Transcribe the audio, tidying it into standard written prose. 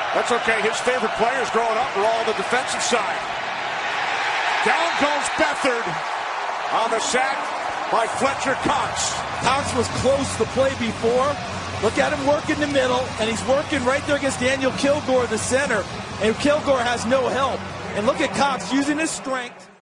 That's okay. His favorite players growing up were all on the defensive side. Down goes Beathard on the sack by Fletcher Cox. Cox was close to play before. Look at him work in the middle, and he's working right there against Daniel Kilgore, the center. And Kilgore has no help. And look at Cox using his strength.